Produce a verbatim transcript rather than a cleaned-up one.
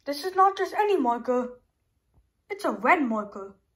This is not just any marker. It's a red marker.